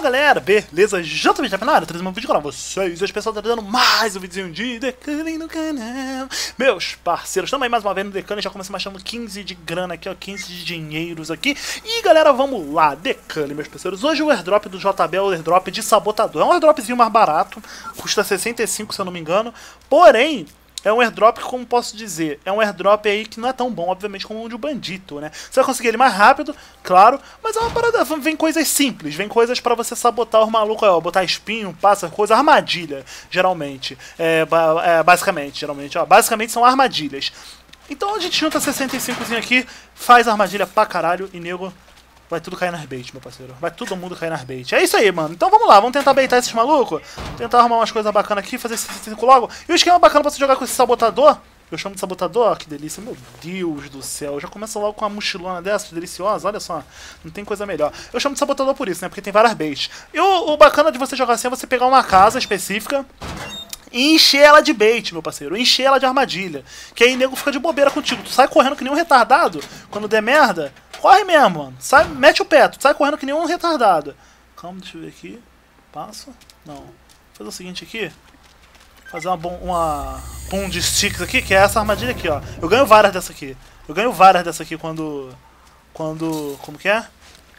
galera, beleza? JV na área, trazendo um vídeo para vocês. Hoje o pessoal tá dando mais um videozinho de Decane no canal. Meus parceiros, também mais uma vez no Decane. Já começamos achando 15 de grana aqui, ó, 15 de dinheiros aqui. E galera, vamos lá, Decane, meus parceiros. Hoje o airdrop do JB é o airdrop de sabotador. É um airdropzinho mais barato, custa 65 se eu não me engano. Porém, é um airdrop que, como posso dizer, é um airdrop aí que não é tão bom, obviamente, como o de um bandito, né? Você vai conseguir ele mais rápido, claro, mas é uma parada, vem coisas simples, vem coisas pra você sabotar os malucos, ó, botar espinho, pássaro, coisa, armadilha, geralmente, basicamente, ó, basicamente são armadilhas. Então a gente junta 65zinho aqui, faz armadilha pra caralho e nego... Vai tudo cair nas bait, meu parceiro. Vai todo mundo cair nas bait. É isso aí, mano. Então vamos lá, vamos tentar baitar esses malucos. Tentar arrumar umas coisas bacanas aqui, fazer esse 65 logo. E o esquema bacana pra você jogar com esse sabotador, eu chamo de sabotador, ó, que delícia. Meu Deus do céu. Já começa logo com uma mochilona dessa, deliciosa, olha só. Não tem coisa melhor. Eu chamo de sabotador por isso, né? Porque tem várias baits. E o bacana de você jogar assim é você pegar uma casa específica e encher ela de bait, meu parceiro. Encher ela de armadilha. Que aí o nego fica de bobeira contigo. Tu sai correndo que nem um retardado. Quando der merda, corre mesmo, mano. Sai, mete o pé. Tu sai correndo que nem um retardado. Calma, deixa eu ver aqui. Passo. Não. Vou fazer o seguinte aqui. Fazer uma pum de sticks aqui, que é essa armadilha aqui, ó. Eu ganho várias dessa aqui. Eu ganho várias dessa aqui quando... Como que é?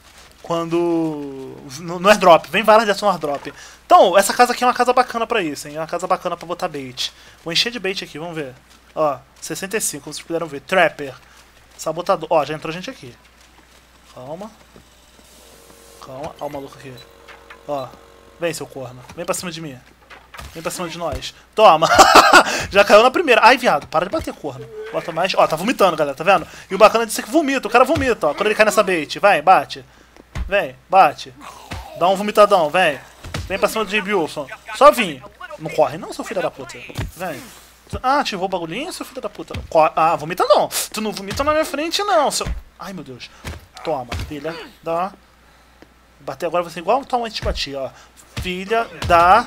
No airdrop, vem várias dessas no airdrop. Então, essa casa aqui é uma casa bacana pra isso, hein? É uma casa bacana pra botar bait. Vou encher de bait aqui, vamos ver. Ó, 65, como vocês puderam ver. Trapper. Sabotador. Ó, já entrou gente aqui. Calma. Calma. Ó o maluco aqui. Ó, vem seu corno. Vem pra cima de mim. Vem pra cima de nós. Toma. Já caiu na primeira. Ai, viado, para de bater, corno. Bota mais. Ó, tá vomitando, galera, tá vendo? E o bacana disso é que vomita. O cara vomita, ó. Quando ele cai nessa bait. Vai, bate. Vem, bate. Dá um vomitadão, vem. Vem pra cima do J.B. Wilson. Só vim. Não corre não, seu filho da puta. Vem. Ah, ativou o bagulhinho, seu filho da puta. Ah, vomita não. Tu não vomita na minha frente, não, seu... Ai, meu Deus. Toma, filha da... Bater agora vai ser igual o antes bati, ó. Filha da...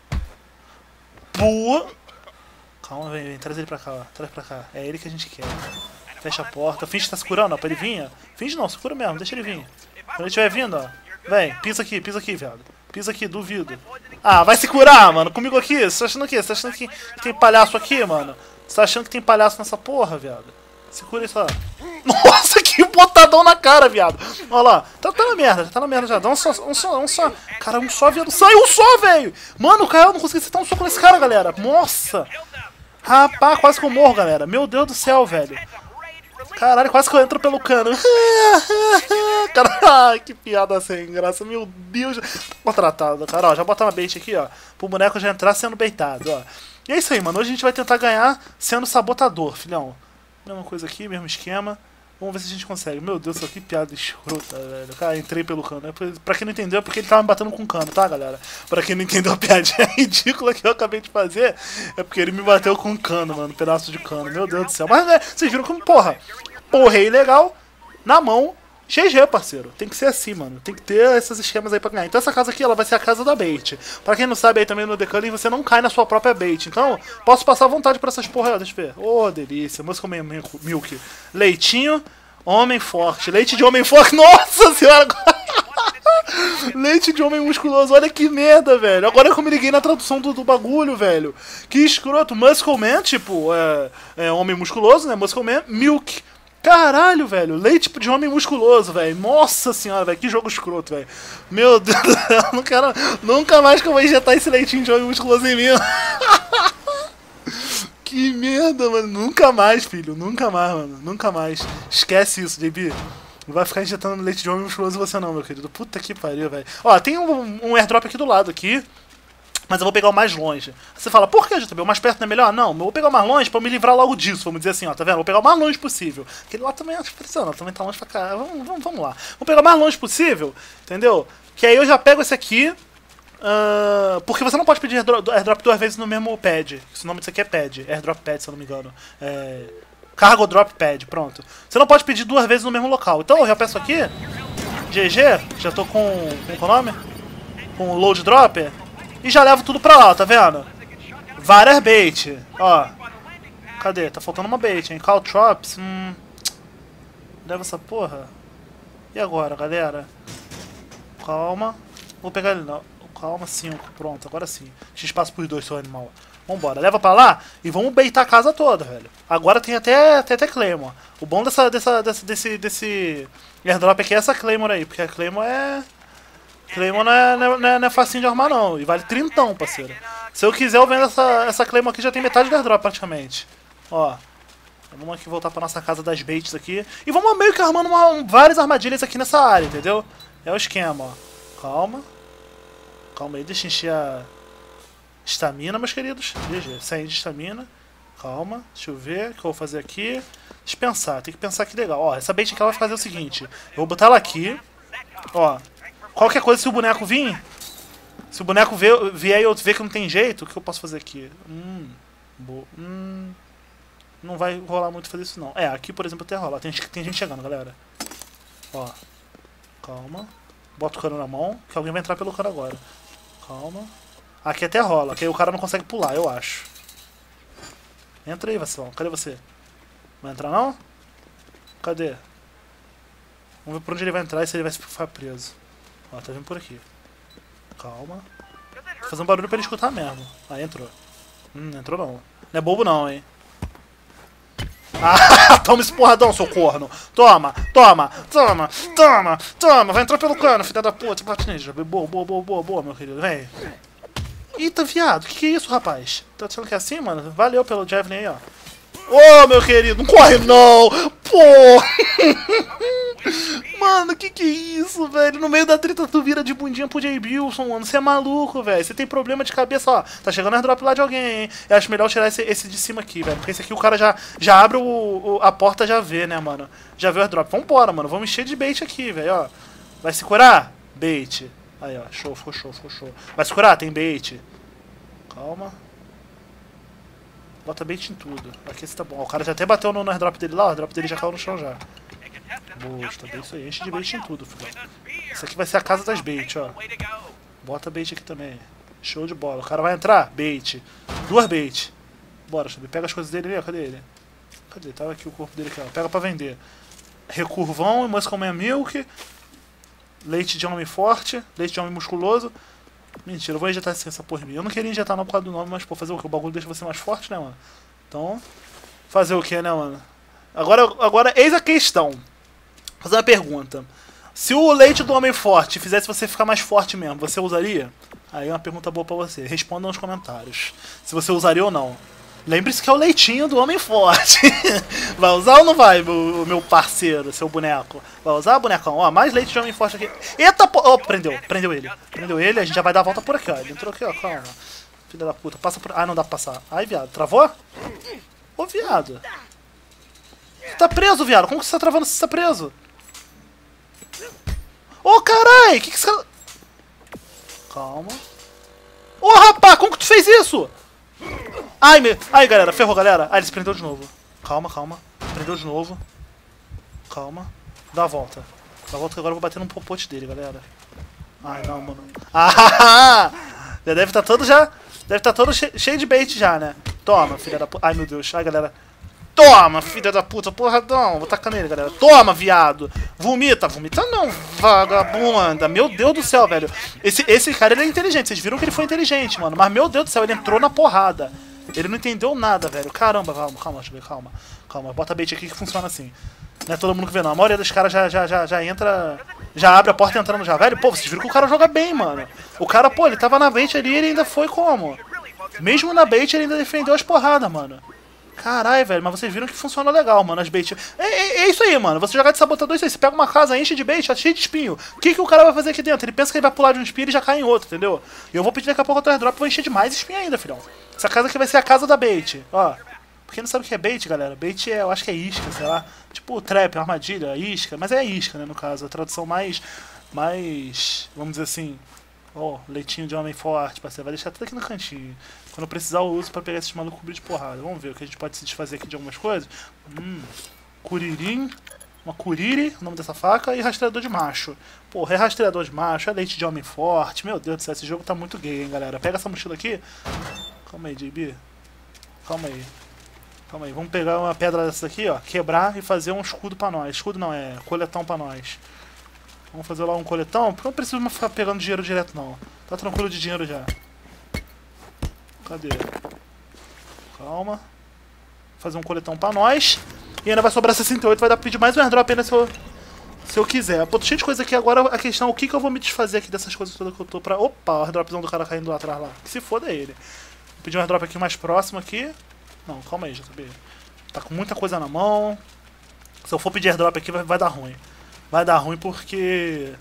Calma, vem, traz ele pra cá, ó. Traz pra cá. É ele que a gente quer. Fecha a porta. Finge que tá segurando, ó, pra ele vir. Finge não, segura mesmo, deixa ele vir. Quando ele estiver vindo, ó. Vem, pisa aqui, viado. Pisa aqui, duvido. Ah, vai se curar, mano. Comigo aqui. Você tá achando o quê? Você tá achando que tem palhaço aqui, mano? Você tá achando que tem palhaço nessa porra, viado? Se cura isso lá. Nossa, que botadão na cara, viado. Olha lá. Tá na merda, já tá na merda já. Dá um só. Cara, um só, viado. Saiu um só, velho. Mano, cara, eu não consegui acertar um soco nesse cara, galera. Nossa. Rapaz, quase que eu morro, galera. Meu Deus do céu, velho. Caralho, quase que eu entro pelo cano. Caralho, que piada sem graça. Meu Deus. Maltratado, cara. Ó, já botar uma bait aqui, ó. Pro boneco já entrar sendo baitado, ó. E é isso aí, mano. Hoje a gente vai tentar ganhar sendo sabotador, filhão. Mesma coisa aqui, mesmo esquema. Vamos ver se a gente consegue. Meu Deus, que piada escrota, velho. Cara, entrei pelo cano. Pra quem não entendeu, é porque ele tava me batendo com cano, tá, galera? Pra quem não entendeu a piadinha ridícula que eu acabei de fazer, é porque ele me bateu com cano, mano. Um pedaço de cano. Meu Deus do céu. Mas, né, vocês viram como, porra. Porrei legal, na mão. GG, parceiro. Tem que ser assim, mano. Tem que ter esses esquemas aí pra ganhar. Então essa casa aqui, ela vai ser a casa da bait. Pra quem não sabe aí também no Decane, você não cai na sua própria bait. Então, posso passar à vontade pra essas porra aí, deixa eu ver. Ô, delícia. Música milk. Leitinho, homem forte. Leite de homem forte. Nossa senhora! Leite de homem musculoso. Olha que merda, velho. Agora eu me liguei na tradução do bagulho, velho. Que escroto. Muscle man, tipo, é homem musculoso, né? Muscle man. Milk. Caralho, velho. Leite de homem musculoso, velho. Nossa senhora, velho. Que jogo escroto, velho. Meu Deus do céu. Não quero... Nunca mais que eu vou injetar esse leitinho de homem musculoso em mim. Que merda, mano. Nunca mais, filho. Nunca mais, mano. Nunca mais. Esquece isso, JB. Não vai ficar injetando leite de homem musculoso em você não, meu querido. Puta que pariu, velho. Ó, tem um airdrop aqui do lado, aqui. Mas eu vou pegar o mais longe. Você fala, por que, JB? O mais perto não é melhor? Não, eu vou pegar o mais longe pra me livrar logo disso. Vamos dizer assim, ó, tá vendo? Vou pegar o mais longe possível. Aquele lá também é impressionante, também tá longe pra cá. Vamos lá. Vou pegar o mais longe possível, entendeu? Que aí eu já pego esse aqui. Porque você não pode pedir airdrop duas vezes no mesmo pad. O nome disso aqui é pad. Airdrop pad, se eu não me engano. Cargo drop pad, pronto. Você não pode pedir duas vezes no mesmo local. Então eu já peço aqui. GG, já tô com o nome? Com o load dropper. E já levo tudo pra lá, tá vendo? Várias bait. Ó. Cadê? Tá faltando uma bait, hein? Caltrops. Leva essa porra. E agora, galera? Calma. Vou pegar ele não. Calma, 5. Pronto, agora sim. Deixa espaço pros dois, seu animal. Vambora, leva pra lá e vamos baitar a casa toda, velho. Agora tem até Claymore. O bom desse airdrop aqui é essa Claymore aí, porque a Claymore é... Claymore não é facinho de arrumar não, e vale 30, parceiro. Se eu quiser eu vendo essa Claymore aqui, já tem metade do airdrop praticamente. Ó, vamos aqui voltar pra nossa casa das baits aqui. E vamos meio que armando várias armadilhas aqui nessa área, entendeu? É o esquema, ó. Calma. Calma aí, deixa eu encher a... estamina, meus queridos. GG, 100 de estamina. Calma, deixa eu ver o que eu vou fazer aqui. Deixa eu pensar, tem que pensar que legal. Ó, essa bait aqui ela vai fazer o seguinte. Eu vou botar ela aqui. Ó, qualquer coisa, se o boneco vir... Se o boneco vier e eu ver que não tem jeito, o que eu posso fazer aqui? Não vai rolar muito fazer isso não. É, aqui por exemplo até rola. Tem gente chegando, galera. Ó, calma. Bota o cano na mão, que alguém vai entrar pelo cano agora. Calma. Aqui até rola, que aí o cara não consegue pular, eu acho. Entra aí, vacilão. Cadê você? Vai entrar não? Cadê? Vamos ver por onde ele vai entrar e se ele vai ficar preso. Ó, tá vindo por aqui. Calma. Vou fazer um barulho pra ele escutar mesmo. Ah, entrou. Entrou não. Não é bobo não, hein. Ah, toma esse porradão, seu corno. Toma, toma, toma, toma, toma. Vai entrar pelo cano, filha da puta. Patinete. Boa, meu querido. Vem. Eita, viado. Que é isso, rapaz? Tá achando que é assim, mano? Valeu pelo Javelin aí, ó. Ô, meu querido. Não corre, não. Pô. Mano, que é isso, velho? No meio da treta tu vira de bundinha pro Jay Bilson, mano. Você é maluco, velho. Você tem problema de cabeça, ó. Tá chegando airdrop lá de alguém, hein? Eu acho melhor tirar esse de cima aqui, velho. Porque esse aqui o cara já abre a porta, já vê, né, mano? Já vê o airdrop. Vambora, mano. Vamos encher de bait aqui, velho, ó. Vai se curar? Bait. Aí, ó. Show, ficou show, ficou show. Vai se curar? Tem bait. Calma. Bota bait em tudo. Aqui esse tá bom. Ó, o cara já até bateu no airdrop dele lá, ó. O airdrop dele já caiu no chão já. Boa, tá bem isso aí. Enche de bait em tudo, filho. Isso aqui vai ser a casa das bait, ó. Bota bait aqui também. Show de bola. O cara vai entrar? Bait. 2 bait. Bora, Xabi. Pega as coisas dele ali, ó. Cadê ele? Cadê? Tava aqui o corpo dele aqui, ó. Pega pra vender. Recurvão, Muscle Man Milk. Leite de homem forte. Leite de homem musculoso. Mentira, eu vou injetar essa porra em mim. Eu não queria injetar não por causa do nome, mas pô, fazer o que? O bagulho deixa você mais forte, né, mano? Então, fazer o que, né, mano? Agora, eis a questão. Vou fazer uma pergunta. Se o leite do homem forte fizesse você ficar mais forte mesmo, você usaria? Aí é uma pergunta boa pra você. Responda nos comentários. Se você usaria ou não. Lembre-se que é o leitinho do homem forte. Vai usar ou não vai, meu parceiro, seu boneco? Vai usar, bonecão? Ó, mais leite de homem forte aqui. Eita, pô! Oh, prendeu ele. Prendeu ele, a gente já vai dar a volta por aqui, ó. Ele entrou aqui, ó, calma. Filha da puta, passa por... Ah, não dá pra passar. Ai, viado, travou? Ô, viado. Você tá preso, viado. Como que você tá travando se você tá preso? Ô, carai! Que você... Calma. Ô, rapaz, como que tu fez isso? Ai, galera, ferrou, galera. Ah, ele se prendeu de novo. Calma, calma. Prendeu de novo. Calma. Dá a volta. Dá a volta que agora eu vou bater no popote dele, galera. Ai, não, mano. Ah! Já deve estar todo Deve estar todo cheio de bait já, né? Toma, filha da puta. Ai, meu Deus. Ai, galera. Toma, filha da puta. Porradão. Vou tacar nele, galera. Toma, viado. Vomita. Vomita não, vagabunda. Meu Deus do céu, velho. Esse cara, ele é inteligente. Vocês viram que ele foi inteligente, mano. Mas, meu Deus do céu, ele entrou na porrada. Ele não entendeu nada, velho. Caramba, calma, deixa eu ver, calma. Calma, bota bait aqui que funciona assim. Não é todo mundo que vê, não. A maioria dos caras já entra... Já abre a porta entrando já. Velho, pô, vocês viram que o cara joga bem, mano. O cara, pô, ele tava na bait ali e ele ainda foi como? Mesmo na bait, ele ainda defendeu as porradas, mano. Caralho, velho, mas vocês viram que funciona legal, mano, as bait. É isso aí, mano. Você jogar de sabotador, isso aí. Você pega uma casa, enche de bait, tá cheio de espinho. O que o cara vai fazer aqui dentro? Ele pensa que ele vai pular de um espinho e já cai em outro, entendeu? E eu vou pedir daqui a pouco outro airdrop e vou encher de mais espinho ainda, filhão. Essa casa aqui vai ser a casa da bait, ó. Pra quem não sabe o que é bait, galera, bait é, eu acho que é isca, sei lá. Tipo trap, armadilha, isca. Mas é isca, né, no caso. A tradução mais vamos dizer assim... Ó, leitinho de homem forte, parceiro. Vai deixar tudo aqui no cantinho. Quando eu precisar eu uso pra pegar esses malucos cobrir de porrada. Vamos ver o que a gente pode se desfazer aqui de algumas coisas. Curirim. Uma curiri, o nome dessa faca. E rastreador de macho. Porra, é rastreador de macho, é leite de homem forte. Meu Deus do céu, esse jogo tá muito gay, hein, galera. Pega essa mochila aqui. Calma aí, JB. Calma aí. Calma aí. Vamos pegar uma pedra dessa aqui, ó. Quebrar e fazer um escudo pra nós. Escudo não, é coletão pra nós. Vamos fazer lá um coletão, porque eu não preciso ficar pegando dinheiro direto, não. Tá tranquilo de dinheiro já. Cadê? Calma. Fazer um coletão pra nós. E ainda vai sobrar 68, vai dar pra pedir mais um airdrop ainda se eu quiser. Pô, tô cheio de coisa aqui agora. A questão é o que eu vou me desfazer aqui dessas coisas todas que eu tô pra... Opa, o airdropzão do cara caindo lá atrás lá. Que se foda ele. Vou pedir um airdrop aqui mais próximo aqui. Não, calma aí, já sabia. Tá com muita coisa na mão. Se eu for pedir airdrop aqui vai dar ruim. Vai dar ruim porque...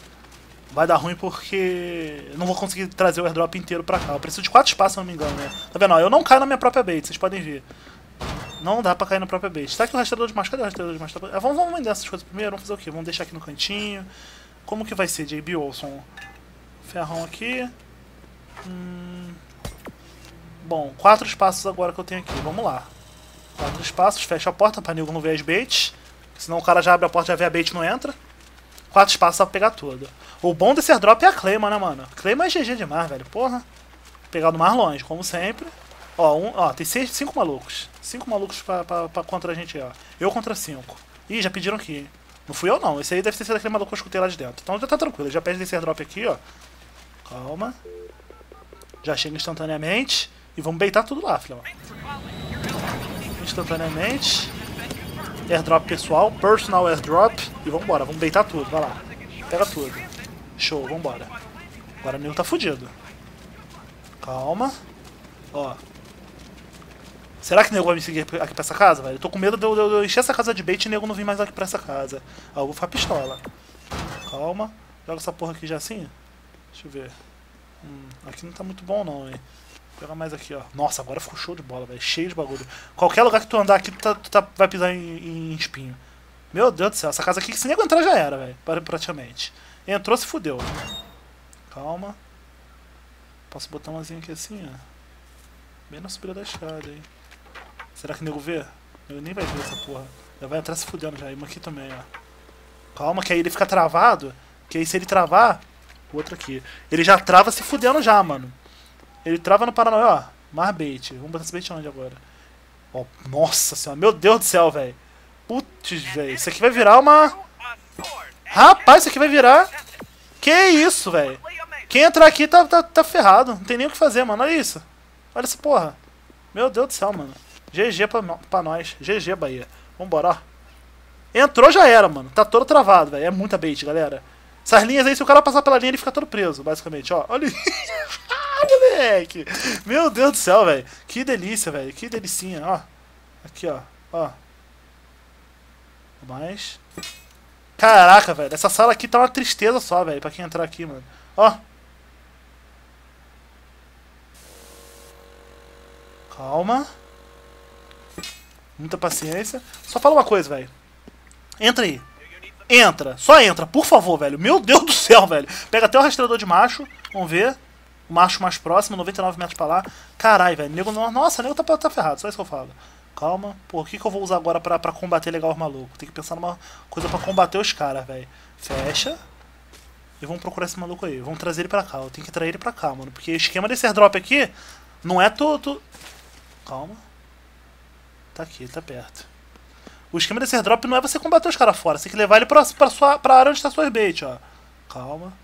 eu não vou conseguir trazer o airdrop inteiro pra cá. Eu preciso de 4 espaços, se não me engano, né? Tá vendo? Ó, eu não caio na minha própria bait, vocês podem ver. Não dá pra cair na própria bait. Tá aqui o rastreador de macho. Cadê o rastreador de macho? Vamos vender essas coisas primeiro. Vamos fazer o quê? Vamos deixar aqui no cantinho. Como que vai ser, JB Olson? Ferrão aqui. Bom, 4 espaços agora que eu tenho aqui. Vamos lá. 4 espaços. Fecha a porta pra nego não ver as baits. Senão o cara já abre a porta, já vê a bait e não entra. 4 espaços pra pegar tudo. O bom desse airdrop é a Claymore, né, mano? Claymore é GG demais, velho. Porra. Pegar do mais longe, como sempre. Ó, tem 5 malucos. 5 malucos pra contra a gente aí, ó. Eu contra 5. Ih, já pediram aqui, hein? Não fui eu, não. Esse aí deve ter sido aquele maluco que eu escutei lá de dentro. Então já tá tranquilo. Já pede esse airdrop aqui, ó. Calma. Já chega instantaneamente. E vamos baitar tudo lá, filhão. Instantaneamente. Airdrop pessoal. Personal airdrop. E vambora. Vamos baitar tudo. Vai lá. Pega tudo. Show. Vambora. Agora o nego tá fudido. Calma. Ó. Será que o nego vai me seguir aqui pra essa casa, velho? Eu tô com medo de eu encher essa casa de bait e o nego não vir mais aqui pra essa casa. Ó, eu vou ficar pistola. Calma. Joga essa porra aqui já assim. Deixa eu ver. Aqui não tá muito bom não, hein. Vou pegar mais aqui, ó. Nossa, agora ficou show de bola, velho. Cheio de bagulho. Qualquer lugar que tu andar aqui, tu vai pisar em espinho. Meu Deus do céu. Essa casa aqui, se nego entrar, já era, velho. Praticamente. Entrou, se fudeu. Calma. Posso botar umazinha aqui assim, ó. Bem na subida da escada, hein. Será que o nego vê? Eu nem vai ver essa porra. Já vai entrar se fudendo já. E uma aqui também, ó. Calma, que aí ele fica travado. Que aí se ele travar... O outro aqui. Ele já trava se fudendo já, mano. Ele trava no Paranoia, ó. Mais bait. Vamos botar esse bait onde agora? Ó, nossa senhora. Meu Deus do céu, velho. Putz, velho. Isso aqui vai virar uma... Rapaz, isso aqui vai virar... Que isso, velho. Quem entrar aqui tá ferrado. Não tem nem o que fazer, mano. Olha isso. Olha essa porra. Meu Deus do céu, mano. GG pra nós. GG, Bahia. Vambora, ó. Entrou, já era, mano. Tá todo travado, velho. É muita bait, galera. Essas linhas aí, se o cara passar pela linha, ele fica todo preso, basicamente, ó. Olha isso. Ah, moleque. Meu Deus do céu, velho. Que delícia, velho. Que delicinha, ó. Aqui, ó. Ó. Mais. Caraca, velho. Essa sala aqui tá uma tristeza só, velho. Pra quem entrar aqui, mano. Ó. Calma. Muita paciência. Só fala uma coisa, velho. Entra aí. Entra. Só entra, por favor, velho. Meu Deus do céu, velho. Pega até o rastreador de macho. Vamos ver. O macho mais próximo, 99 metros pra lá. Caralho, velho. Nego, nossa, o nego tá ferrado. Só isso que eu falo. Calma. Pô, o que eu vou usar agora pra combater legal os malucos? Tem que pensar numa coisa pra combater os caras, velho. Fecha. E vamos procurar esse maluco aí. Vamos trazer ele pra cá. Eu tenho que trazer ele pra cá, mano. Porque o esquema desse airdrop aqui não é Calma. Tá aqui, ele tá perto. O esquema desse airdrop não é você combater os caras fora. Você tem que levar ele pra área onde tá suas bait, ó. Calma.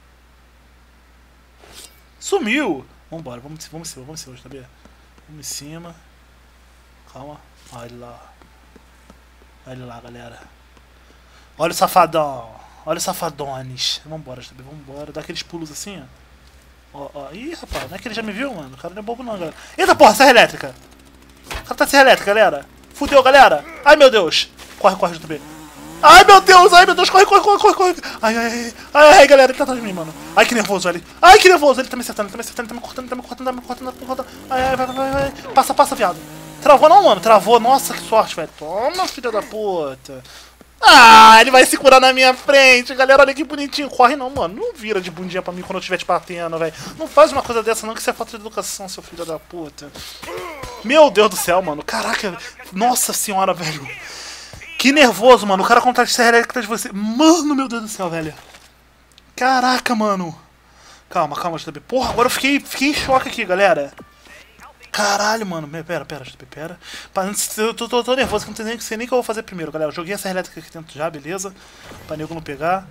Sumiu! Vambora, vamos em cima, tá vendo? Vamos em cima. Calma. Olha ele lá. Olha ele lá, galera. Olha o safadão. Olha os safadones. Vambora, JB, vambora. Dá aqueles pulos assim, ó. Ó. Ih, rapaz, não é que ele já me viu, mano? O cara não é bobo não, galera. Eita porra, serra elétrica! O cara tá serra elétrica, galera. Fudeu, galera. Ai, meu Deus. Corre, JB. Ai, meu Deus, corre. Ai, galera, ele tá atrás de mim, mano. Ai, que nervoso, velho. Ai, que nervoso, ele tá me acertando, ele tá me cortando. Ai, vai. Passa, viado. Travou não, mano, travou. Nossa, que sorte, velho. Toma, filha da puta. Ah, ele vai se curar na minha frente, galera. Olha que bonitinho. Corre não, mano. Não vira de bundinha pra mim quando eu estiver te batendo, velho. Não faz uma coisa dessa não, que isso é falta de educação, seu filho da puta. Meu Deus do céu, mano. Caraca. Nossa senhora, velho. Que nervoso, mano. O cara contra a serra elétrica de você. Mano, meu Deus do céu, velho. Caraca, mano. Calma, JB. Porra, agora eu fiquei em choque aqui, galera. Caralho, mano. Pera, JB, pera. Eu tô nervoso, que não sei nem o que eu vou fazer primeiro, galera. Eu joguei essa elétrica aqui dentro já, beleza. Pra nego não pegar.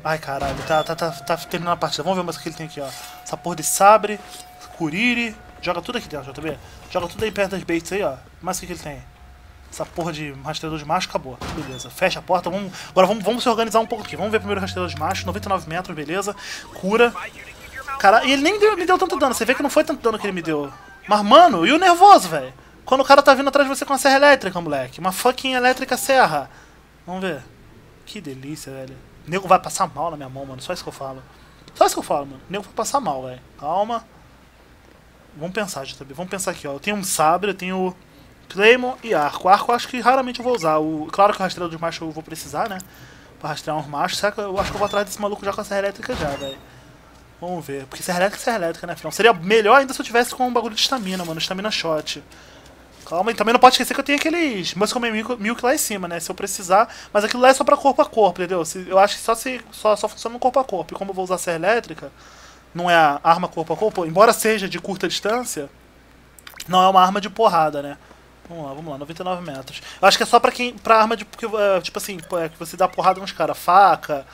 Ai, caralho, tá terminando a partida. Vamos ver mais o que ele tem aqui, ó. Essa porra de sabre, curiri. Joga tudo aqui dentro, JB. Joga tudo aí perto das baits aí, ó. Mas o que ele tem? Essa porra de rastreador de macho, acabou. Beleza, fecha a porta. Agora vamos se organizar um pouco aqui. Vamos ver primeiro o rastreador de macho. 99 metros, beleza. Cura. Cara, e ele nem me deu tanto dano. Você vê que não foi tanto dano que ele me deu. Mas, mano, e o nervoso, velho? Quando o cara tá vindo atrás de você com uma serra elétrica, moleque. Uma fucking elétrica serra. Vamos ver. Que delícia, velho. O nego vai passar mal na minha mão, mano. Só isso que eu falo. Só isso que eu falo, mano. O nego vai passar mal, velho. Calma. Vamos pensar, JB. Vamos pensar aqui, ó. Eu tenho um sabre, eu tenho Claymore e arco. Arco eu acho que raramente eu vou usar. Claro que o rastreador de macho eu vou precisar, né? Pra rastrear uns machos. Será que eu acho que eu vou atrás desse maluco já com a serra elétrica já, velho. Vamos ver. Porque serra elétrica, né, filhão? Seria melhor ainda se eu tivesse com um bagulho de estamina, mano. Estamina shot. Calma, e também não pode esquecer que eu tenho aqueles Muscle Milk lá em cima, né? Se eu precisar. Mas aquilo lá é só pra corpo a corpo, entendeu? Eu acho que só funciona no corpo a corpo. E como eu vou usar serra elétrica, não é a arma corpo a corpo, embora seja de curta distância, não é uma arma de porrada, né? Vamos lá, 99 metros. Eu acho que é só pra arma de. Porque, tipo assim, que você dá porrada nos caras. Faca,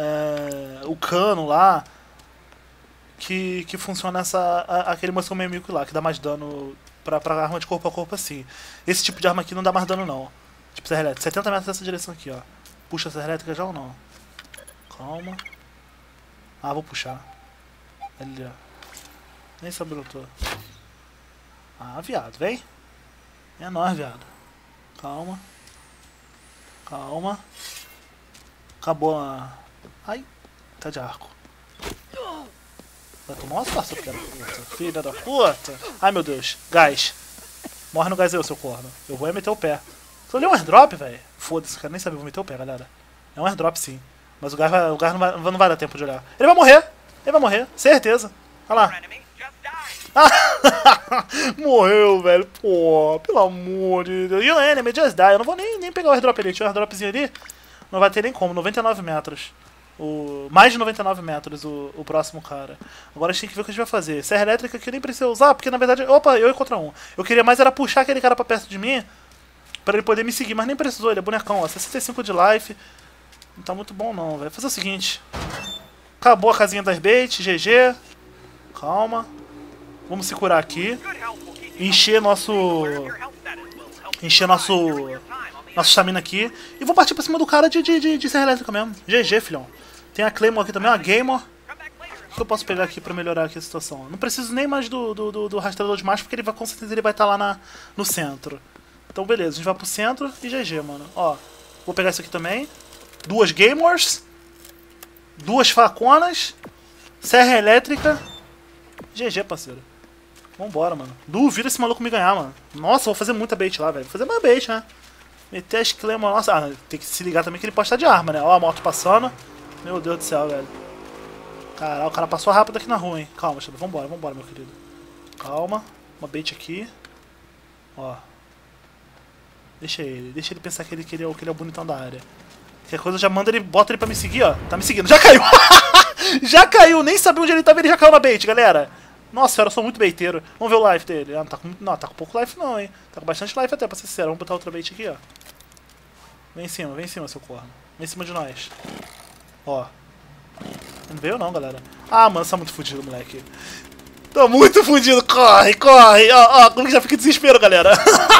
o cano lá. Que funciona aquele Muscle Milk lá, que dá mais dano pra arma de corpo a corpo assim. Esse tipo de arma aqui não dá mais dano não. Tipo serra elétrica. 70 metros nessa direção aqui, ó. Puxa a serra elétrica já ou não? Calma. Ah, vou puxar. Ali, ó. Nem sabe onde eu tô. Ah, viado, vem. É nóis, viado. Calma. Calma. Acabou a... Ai, tá de arco. Vai tomar uma situação, filha da puta. Filha da puta. Ai, meu Deus. Gás. Morre no gás aí, seu corno. Eu vou meter o pé. Só li um airdrop, velho. Foda-se, cara. Nem sabia, vou meter o pé, galera. É um airdrop, sim. Mas o gás não vai dar tempo de olhar. Ele vai morrer. Ele vai morrer. Certeza. Olha lá. Morreu, velho. Pô, pelo amor de Deus. E o enemy just die. Eu não vou nem pegar o airdrop ali. Tinha um airdropzinho ali. Não vai ter nem como. 99 metros. Mais de 99 metros o próximo cara. Agora a gente tem que ver o que a gente vai fazer. Serra elétrica que eu nem preciso usar, porque na verdade... Opa, eu contra um. Eu queria mais era puxar aquele cara pra perto de mim, pra ele poder me seguir, mas nem precisou, ele é bonecão, ó. 65 de life. Não tá muito bom não, velho. Fazer o seguinte. Acabou a casinha das bait, GG. Calma. Vamos se curar aqui. Encher nosso estamina aqui. E vou partir pra cima do cara de serra elétrica mesmo. GG, filhão. Tem a Claymore aqui também, uma Gamer. O que eu posso pegar aqui pra melhorar aqui a situação? Não preciso nem mais do rastreador de macho, porque ele vai, com certeza ele vai estar lá no centro. Então beleza, a gente vai pro centro e GG, mano. Ó, vou pegar isso aqui também. 2 Gamers. 2 faconas. Serra elétrica. GG, parceiro. Vambora, mano. Duvido esse maluco me ganhar, mano. Nossa, vou fazer muita bait lá, velho. Vou fazer mais bait, né? Meter as Claymore. Nossa, tem que se ligar também que ele pode estar de arma, né? Ó a moto passando. Meu Deus do céu, velho. Caralho, o cara passou rápido aqui na rua, hein. Calma, Shadow. Vambora, meu querido. Calma. Uma bait aqui. Ó. Deixa ele pensar que ele é o bonitão da área. Qualquer coisa, já manda ele, bota ele pra me seguir, ó. Tá me seguindo. Já caiu! Já caiu! Nem sabia onde ele tava, ele já caiu na bait, galera. Nossa, eu sou muito baiteiro. Vamos ver o life dele. Ah, não, tá com pouco life não, hein. Tá com bastante life até, pra ser sincero. Vamos botar outra bait aqui, ó. Vem em cima, seu corno. Vem em cima de nós. Ó. Não veio não, galera. Ah, mano, você tá muito fudido, moleque. Tá muito fudido. Corre, corre. Ó, como que já fica em desespero, galera.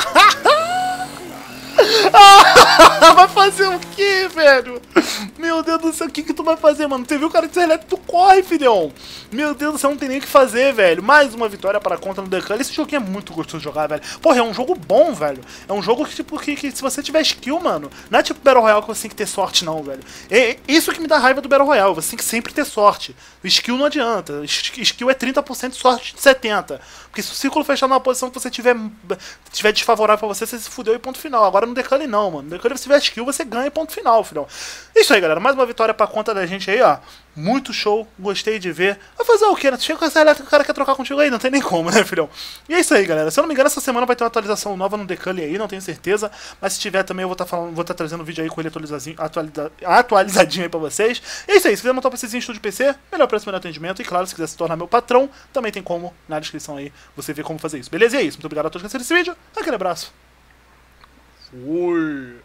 Vai fazer o que, velho? Meu Deus do céu, o que tu vai fazer, mano? Você viu o cara de ser elétrico, tu corre, filhão. Meu Deus do céu, não tem nem o que fazer, velho. Mais uma vitória para a conta no The Cully. Esse joguinho é muito gostoso de jogar, velho. Porra, é um jogo bom, velho. É um jogo que, tipo, que se você tiver skill, mano, não é tipo Battle Royale que você tem que ter sorte, não, velho. É isso que me dá raiva do Battle Royale. Você tem que sempre ter sorte. O skill não adianta. Skill é 30%, sorte 70%. Porque se o círculo fechar numa posição que você tiver desfavorável pra você, você se fudeu e ponto final. Agora no The Cully não, mano. No The Cully, se tiver skill, você ganha e ponto final, filhão. Isso aí, galera. Mais uma vitória pra conta da gente aí, ó. Muito show. Gostei de ver. Vai fazer o quê, né? Tu chega com essa elétrica, o cara quer trocar contigo aí. Não tem nem como, né, filhão? E é isso aí, galera. Se eu não me engano, essa semana vai ter uma atualização nova no The Cully aí. Não tenho certeza. Mas se tiver também, eu vou estar trazendo um vídeo aí com ele atualizadinho aí pra vocês. E é isso aí. Se quiser montar um PCzinho em estúdio PC, melhor preço, melhor atendimento. E claro, se quiser se tornar meu patrão, também tem como na descrição aí você ver como fazer isso. Beleza? E é isso. Muito obrigado a todos que assistiram esse vídeo. Aquele abraço. Fui.